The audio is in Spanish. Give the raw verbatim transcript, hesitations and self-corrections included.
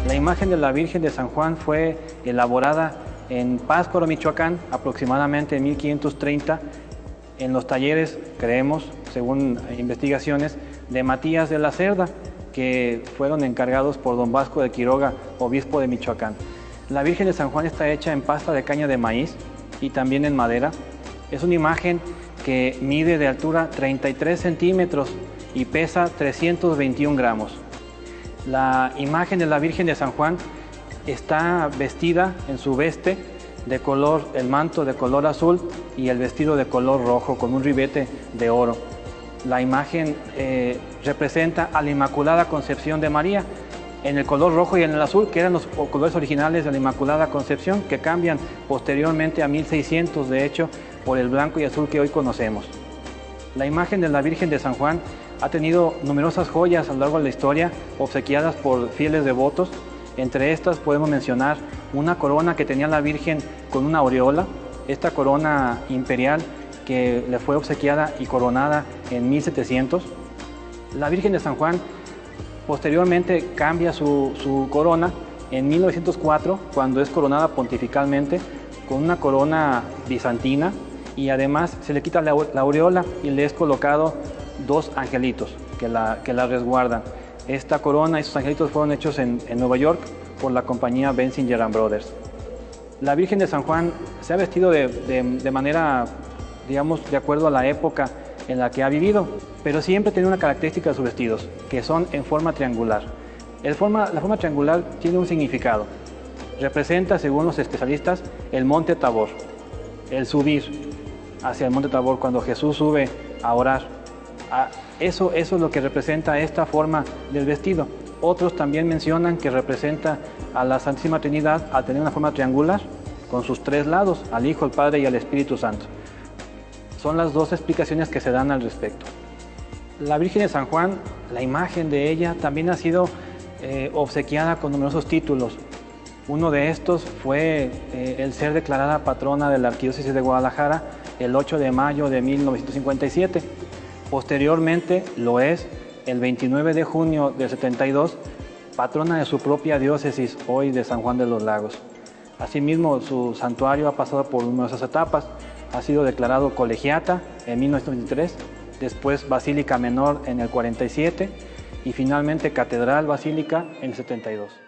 La imagen de la Virgen de San Juan fue elaborada en Pátzcuaro, Michoacán, aproximadamente en mil quinientos treinta, en los talleres, creemos, según investigaciones, de Matías de la Cerda, que fueron encargados por don Vasco de Quiroga, obispo de Michoacán. La Virgen de San Juan está hecha en pasta de caña de maíz y también en madera. Es una imagen que mide de altura treinta y tres centímetros y pesa trescientos veintiún gramos. La imagen de la Virgen de San Juan está vestida en su veste de color, el manto de color azul y el vestido de color rojo con un ribete de oro. La imagen eh, representa a la Inmaculada Concepción de María en el color rojo y en el azul, que eran los colores originales de la Inmaculada Concepción, que cambian posteriormente a mil seiscientos, de hecho, por el blanco y azul que hoy conocemos. La imagen de la Virgen de San Juan ha tenido numerosas joyas a lo largo de la historia, obsequiadas por fieles devotos. Entre estas podemos mencionar una corona que tenía la Virgen con una aureola, esta corona imperial que le fue obsequiada y coronada en mil setecientos. La Virgen de San Juan posteriormente cambia su, su corona en mil novecientos cuatro, cuando es coronada pontificalmente con una corona bizantina, y además se le quita la, la aureola y le es colocado dos angelitos que la, que la resguardan. Esta corona y estos angelitos fueron hechos en, en Nueva York por la compañía Bensinger and Brothers. La Virgen de San Juan se ha vestido de, de, de manera, digamos, de acuerdo a la época en la que ha vivido, pero siempre tiene una característica de sus vestidos, que son en forma triangular. El forma, la forma triangular tiene un significado. Representa, según los especialistas, el monte Tabor, el subir hacia el monte Tabor cuando Jesús sube a orar. Eso, eso es lo que representa esta forma del vestido. Otros también mencionan que representa a la Santísima Trinidad al tener una forma triangular, con sus tres lados, al Hijo, al Padre y al Espíritu Santo. Son las dos explicaciones que se dan al respecto. La Virgen de San Juan, la imagen de ella también ha sido eh, obsequiada con numerosos títulos. Uno de estos fue eh, el ser declarada patrona de la Arquidiócesis de Guadalajara el ocho de mayo de mil novecientos cincuenta y siete. Posteriormente lo es el veintinueve de junio del setenta y dos, patrona de su propia diócesis, hoy de San Juan de los Lagos. Asimismo, su santuario ha pasado por numerosas etapas. Ha sido declarado colegiata en mil novecientos veintitrés, después Basílica Menor en el cuarenta y siete y finalmente Catedral Basílica en el setenta y dos.